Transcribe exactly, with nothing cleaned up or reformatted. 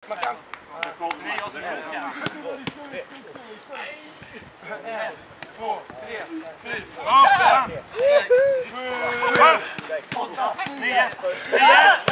Man kan. Det är jag som är En, två, tre, fyra, fem, sex, sju, åtta, nio, tio.